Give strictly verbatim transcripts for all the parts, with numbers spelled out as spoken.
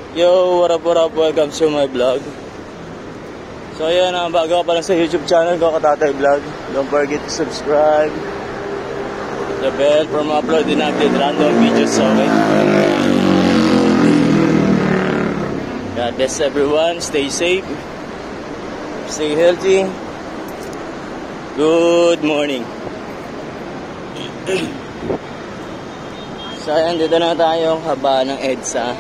Yo, what up, what up, welcome to my vlog. So ayan, uh, bago ka pa lang sa YouTube channel ko, Katatay Vlog. Don't forget to subscribe. The bell for ma-upload din natin random videos, okay? God bless everyone, stay safe, stay healthy. Good morning. So ayan, dito na tayo, haba ng EDSA.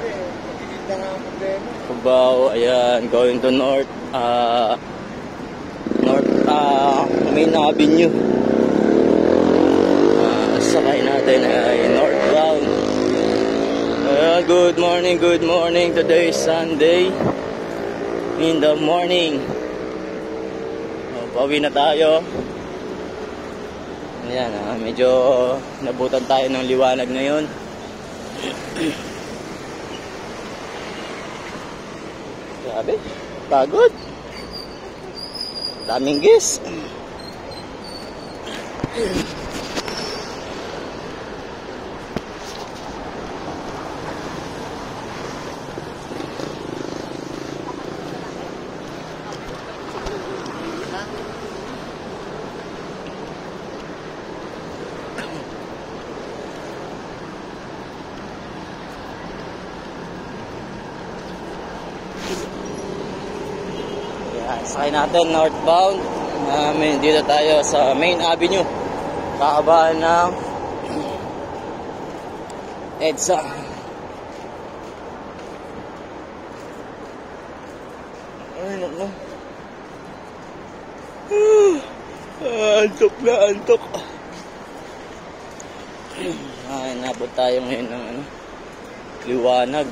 Cubao, ayan, going to North, uh, North, uh, Main Avenue. Uh, sakay natin ay northbound. Uh, good morning, good morning. Today is Sunday. In the morning. Uh, pauwi na tayo. Ayan, uh, medyo nabutan tayo ng liwanag ngayon. Grabe, pagod. Daming gis. Sakay natin northbound. Uh, dito tayo sa Main Avenue. Kakabaan ng EDSA. Ay, naku. Ah, antok na, antok. Ay, nabot tayo ngayon ng ano, liwanag.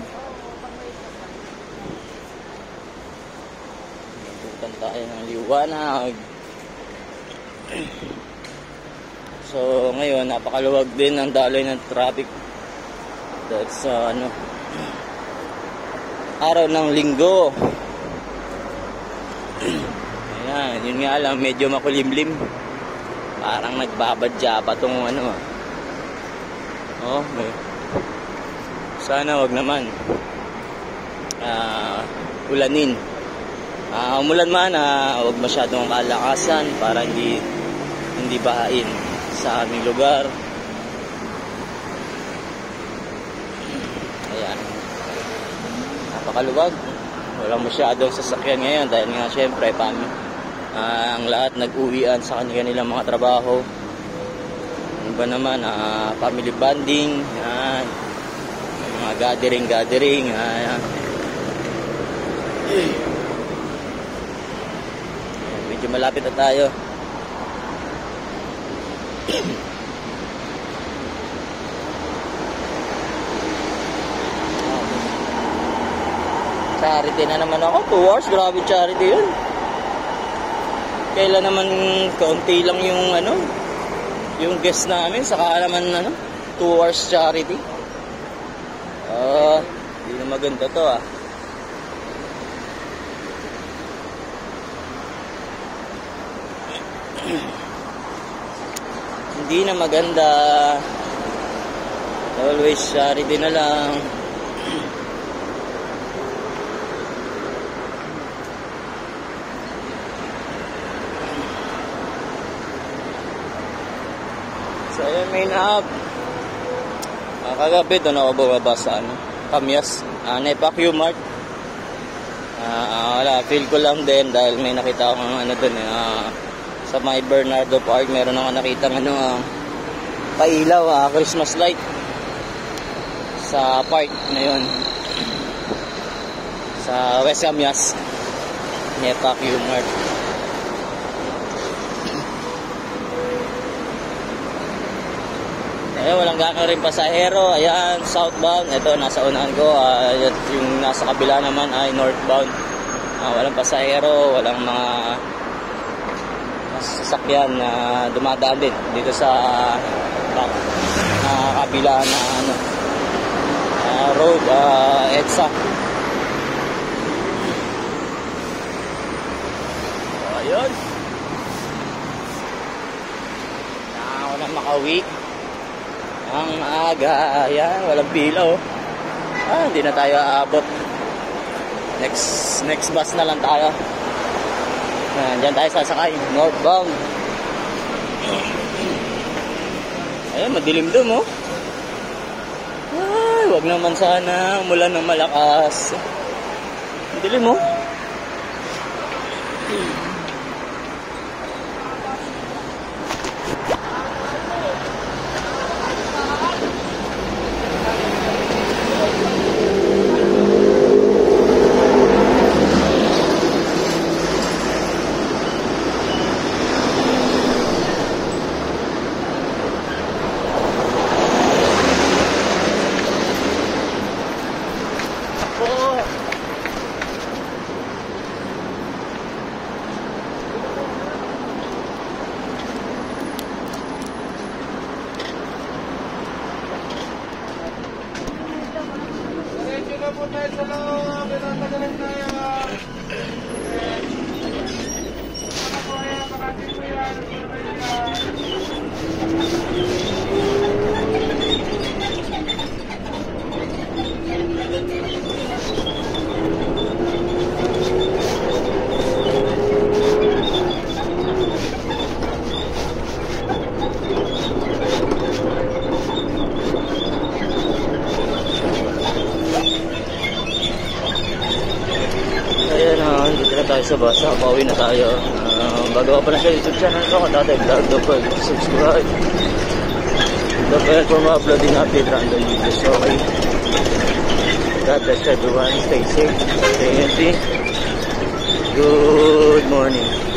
Tayo ng liwanag. So ngayon napakaluwag din ang daloy ng traffic. That's uh, ano, araw ng linggo. Ayan, yun nga lang, medyo makulimlim. Parang nagbabadya pa tong ano. Oh, may. Sana wag naman uh, ulanin. Uh, umulan man, uh, huwag masyadong kalakasan para hindi hindi bahain sa aming lugar. Ayan, napakaluwag, walang masyadong sasakyan ngayon dahil nga syempre pam, uh, ang lahat nag-uwian sa kanilang mga trabaho. Iba naman, uh, family bonding, uh, mga gathering gathering uh, medyo malapit na tayo. Charity na naman ako. two hours, grabe charity yun. Kailan naman kaunti lang yung ano, yung guest namin, saka naman ano, two hours charity. Ah, uh, hindi na maganda to ah. Hindi na maganda. Always charity na lang. So ayan, main hub. uh, Kagabi doon ako bumaba sa ano, Kamyas, uh, Nepa Q-Mart. uh, Wala, feel ko lang din dahil may nakita akong ano doon eh, uh, sa may Bernardo Park, meron ako nakitang ano, uh, pailaw, uh, Christmas light sa park na yun, sa West Kamyas, Nepa Q-Mart. Eh, walang gano'n rin pasahero. Ayan, southbound. Ito, nasa unahan ko. Uh, yung nasa kabila naman ay northbound. Uh, walang pasahero, walang mga sasakyan na uh, dumadaan din dito sa uh, uh, kabila na ano, uh, road, uh, EDSA. So, ayun. Ako na makauwi ang aga. Ayan, walang pila oh. Ah, hindi na tayo aabot. Next next bus na lang tayo. Ah, diyan tayo sasakay, northbound. Ayun, madilim doon, oh. Ay, wag naman sana umulan ng malakas. Madilim, oh. Tayo sa basa, pauwi na tayo. Uh, bago pa na sa YouTube channel ko, Katatay Vlog, don't forget to subscribe. Don't forget for more uploading update random videos. Okay. God bless everyone. Stay safe, stay healthy. Good morning.